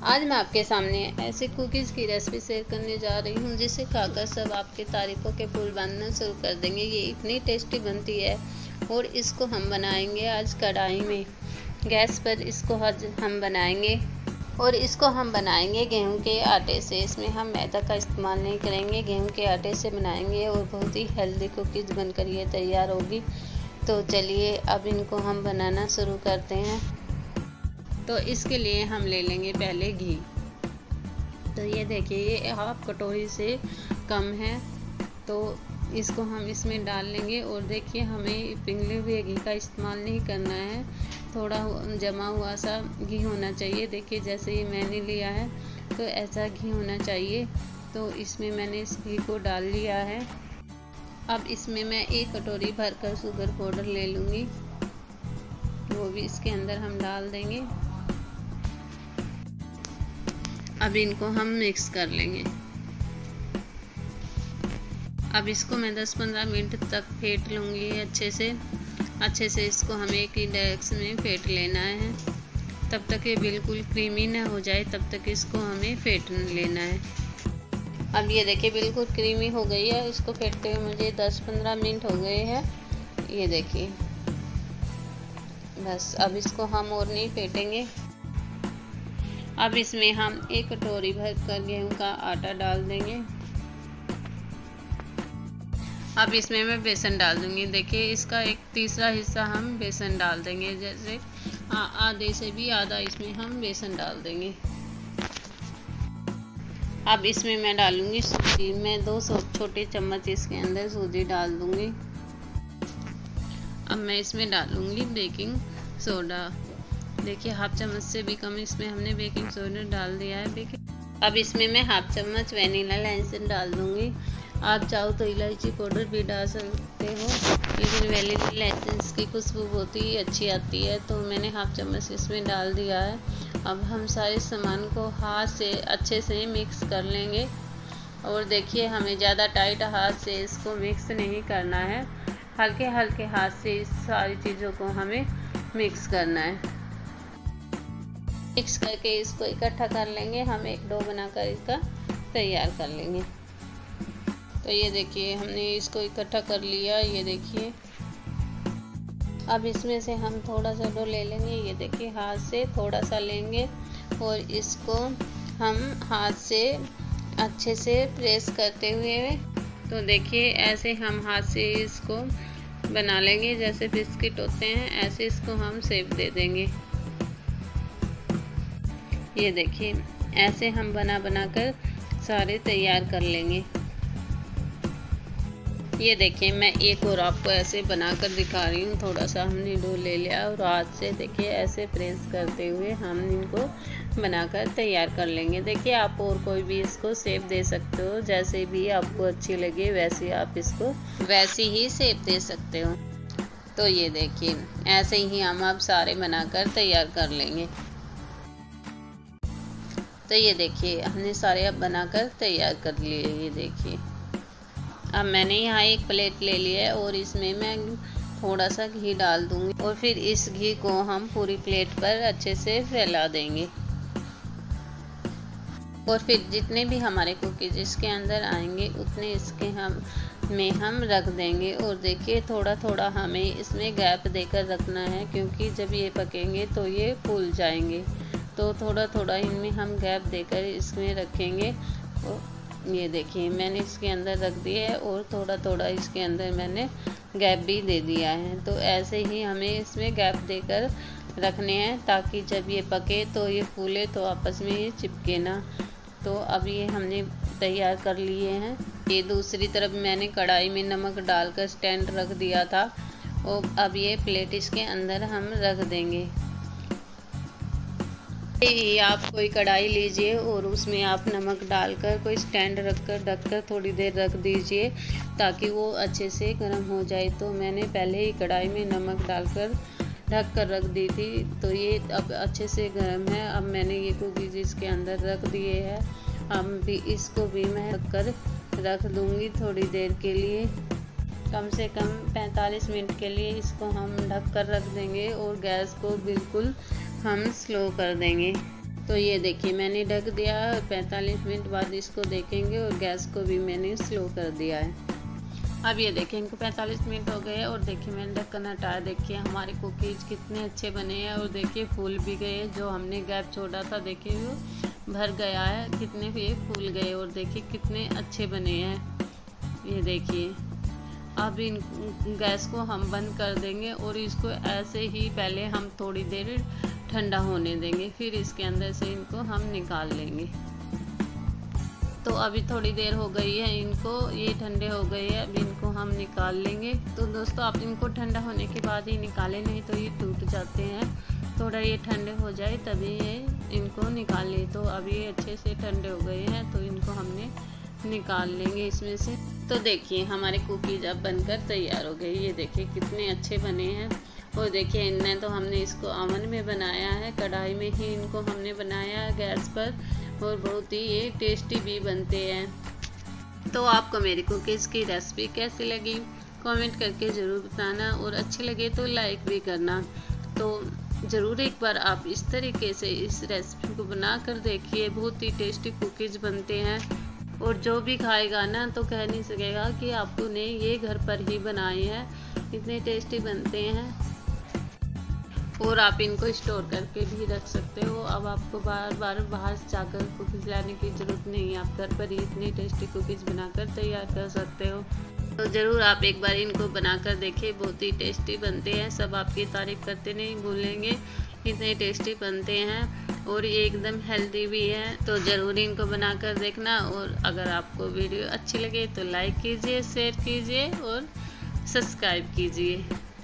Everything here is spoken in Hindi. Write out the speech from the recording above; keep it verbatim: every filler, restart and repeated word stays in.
आज मैं आपके सामने ऐसे कुकीज़ की रेसिपी शेयर करने जा रही हूँ जिसे खाकर सब आपके तारीफ़ों के पुल बांधना शुरू कर देंगे। ये इतनी टेस्टी बनती है और इसको हम बनाएंगे आज कढ़ाई में, गैस पर इसको आज हम बनाएंगे और इसको हम बनाएंगे गेहूं के आटे से। इसमें हम मैदा का इस्तेमाल नहीं करेंगे, गेहूं के आटे से बनाएंगे और बहुत ही हेल्दी कुकीज़ बनकर ये तैयार होगी। तो चलिए अब इनको हम बनाना शुरू करते हैं। तो इसके लिए हम ले लेंगे पहले घी। तो ये देखिए ये हाफ कटोरी से कम है, तो इसको हम इसमें डाल लेंगे। और देखिए हमें पिघले हुए घी का इस्तेमाल नहीं करना है, थोड़ा जमा हुआ सा घी होना चाहिए। देखिए जैसे ये मैंने लिया है तो ऐसा घी होना चाहिए। तो इसमें मैंने इस घी को डाल लिया है। अब इसमें मैं एक कटोरी भरकर शुगर पाउडर ले लूँगी, वो भी इसके अंदर हम डाल देंगे। अब इनको हम मिक्स कर लेंगे। अब इसको मैं दस पंद्रह मिनट तक फेंट लूँगी अच्छे से अच्छे से इसको हमें एक ही डायरेक्शन में फेंट लेना है, तब तक ये बिल्कुल क्रीमी ना हो जाए, तब तक इसको हमें फेंट लेना है। अब ये देखिए बिल्कुल क्रीमी हो गई है, इसको फेंटते हुए मुझे दस पंद्रह मिनट हो गए हैं। ये देखिए बस, अब इसको हम और नहीं फेंटेंगे। अब इसमें हम एक कटोरी भर कर गेहूं का आटा डाल देंगे। अब इसमें मैं बेसन डाल दूंगी। देखिए इसका एक तीसरा हिस्सा हम बेसन डाल देंगे, जैसे आधे से भी आधा इसमें हम बेसन डाल देंगे। अब इसमें मैं डालूंगी सूजी। मैं दो छोटे चम्मच इसके अंदर सूजी डाल दूंगी। अब मैं इसमें डालूंगी बेकिंग सोडा। देखिए हाफ चम्मच से भी कम इसमें हमने बेकिंग सोडा डाल दिया है। बेकिंग अब इसमें मैं हाफ चम्मच वनीला एसेंस डाल दूंगी। आप चाहो तो इलायची पाउडर भी डाल सकते हो, लेकिन वनीला एसेंस की खुशबू बहुत ही अच्छी आती है, तो मैंने हाफ चम्मच इसमें डाल दिया है। अब हम सारे सामान को हाथ से अच्छे से मिक्स कर लेंगे। और देखिए हमें ज़्यादा टाइट हाथ से इसको मिक्स नहीं करना है, हल्के हल्के हाथ से इस सारी चीज़ों को हमें मिक्स करना है। मिक्स करके इसको इकट्ठा कर लेंगे। हम एक डो बनाकर इसका तैयार कर लेंगे। तो ये देखिए हमने इसको इकट्ठा कर लिया। ये देखिए अब इसमें से हम थोड़ा सा डो ले लेंगे। ये देखिए हाथ से थोड़ा सा लेंगे और इसको हम हाथ से अच्छे से प्रेस करते हुए, तो देखिए ऐसे हम हाथ से इसको बना लेंगे, जैसे बिस्किट होते हैं ऐसे इसको हम शेप दे देंगे। ये देखिए ऐसे हम बना बना कर सारे तैयार कर लेंगे। ये देखिए मैं एक और आपको ऐसे बनाकर दिखा रही हूँ। थोड़ा सा हमने डो ले लिया और हाथ से देखिए ऐसे प्रेस करते हुए हम इनको बनाकर तैयार कर लेंगे। देखिए आप और कोई भी इसको शेप दे सकते हो, जैसे भी आपको अच्छी लगे वैसे आप इसको वैसी ही शेप दे सकते हो। तो ये देखिए ऐसे ही हम अब सारे बनाकर तैयार कर लेंगे। तो ये देखिए हमने सारे अब बनाकर तैयार कर लिए। ये देखिए अब मैंने यहाँ एक प्लेट ले लिया है और इसमें मैं थोड़ा सा घी डाल दूंगी और फिर इस घी को हम पूरी प्लेट पर अच्छे से फैला देंगे। और फिर जितने भी हमारे कुकीज इसके अंदर आएंगे उतने इसके हम में हम रख देंगे। और देखिए थोड़ा थोड़ा हमें इसमें गैप देकर रखना है, क्योंकि जब ये पकेंगे तो ये फूल जाएंगे। तो थोड़ा थोड़ा इनमें हम गैप देकर इसमें रखेंगे। और ये देखिए मैंने इसके अंदर रख दिया है और थोड़ा थोड़ा इसके अंदर मैंने गैप भी दे दिया है। तो ऐसे ही हमें इसमें गैप देकर रखने हैं, ताकि जब ये पके तो ये फूले तो आपस में ये चिपके ना। तो अब ये हमने तैयार कर लिए हैं। ये दूसरी तरफ मैंने कढ़ाई में नमक डालकर स्टैंड रख दिया था और अब ये प्लेट इसके अंदर हम रख देंगे। आप कोई कढ़ाई लीजिए और उसमें आप नमक डालकर कोई स्टैंड रखकर ढककर थोड़ी देर रख दीजिए, ताकि वो अच्छे से गर्म हो जाए। तो मैंने पहले ही कढ़ाई में नमक डालकर ढक कर रख दी थी, तो ये अब अच्छे से गर्म है। अब मैंने ये कुकीज़ इसके अंदर रख दिए हैं। अब भी इसको भी मैं ढक कर रख दूँगी थोड़ी देर के लिए, कम से कम पैंतालीस मिनट के लिए इसको हम ढक कर रख देंगे और गैस को बिल्कुल हम स्लो कर देंगे। तो ये देखिए मैंने ढक दिया और पैंतालीस मिनट बाद इसको देखेंगे और गैस को भी मैंने स्लो कर दिया है। अब ये देखिए इनको पैंतालीस मिनट हो गए और देखिए मैंने ढक्कन हटाया। देखिए हमारे कुकीज़ कितने अच्छे बने हैं और देखिए फूल भी गए। जो हमने गैप छोड़ा था देखिए वो भर गया है, कितने ये फूल गए और देखिए कितने अच्छे बने हैं। ये देखिए अब इन गैस को हम बंद कर देंगे और इसको ऐसे ही पहले हम थोड़ी देर ठंडा होने देंगे, फिर इसके अंदर से इनको हम निकाल लेंगे। तो अभी थोड़ी देर हो गई है, इनको ये ठंडे हो गए हैं, अब इनको हम निकाल लेंगे। तो दोस्तों आप इनको ठंडा होने के बाद ही निकालें, नहीं तो ये टूट जाते हैं। थोड़ा ये ठंडे हो जाए तभी ये इनको निकालें। तो अभी ये अच्छे से ठंडे हो गए हैं तो इनको हमने निकाल लेंगे इसमें से। तो देखिए हमारे कुकीज़ अब बनकर तैयार हो गए। ये देखिए कितने अच्छे बने हैं। और देखिए इनने तो हमने इसको ओवन में बनाया है, कढ़ाई में ही इनको हमने बनाया है गैस पर, और बहुत ही ये टेस्टी भी बनते हैं। तो आपको मेरी कुकीज़ की रेसिपी कैसी लगी कमेंट करके ज़रूर बताना, और अच्छी लगे तो लाइक भी करना। तो ज़रूर एक बार आप इस तरीके से इस रेसिपी को बना कर देखिए, बहुत ही टेस्टी कुकीज़ बनते हैं। और जो भी खाएगा ना तो कह नहीं सकेगा कि आपने ये घर पर ही बनाए हैं, इतने टेस्टी बनते हैं। और आप इनको स्टोर करके भी रख सकते हो। अब आपको बार बार बाहर से जाकर कुकीज़ लाने की ज़रूरत नहीं है, आप घर पर ही इतनी टेस्टी कुकीज़ बनाकर तैयार कर सकते हो। तो ज़रूर आप एक बार इनको बनाकर देखिए, बहुत ही टेस्टी बनते हैं। सब आपकी तारीफ़ करते नहीं भूलेंगे, इतने टेस्टी बनते हैं और ये एकदम हेल्दी भी है। तो ज़रूर इनको बनाकर देखना। और अगर आपको वीडियो अच्छी लगे तो लाइक कीजिए, शेयर कीजिए और सब्सक्राइब कीजिए।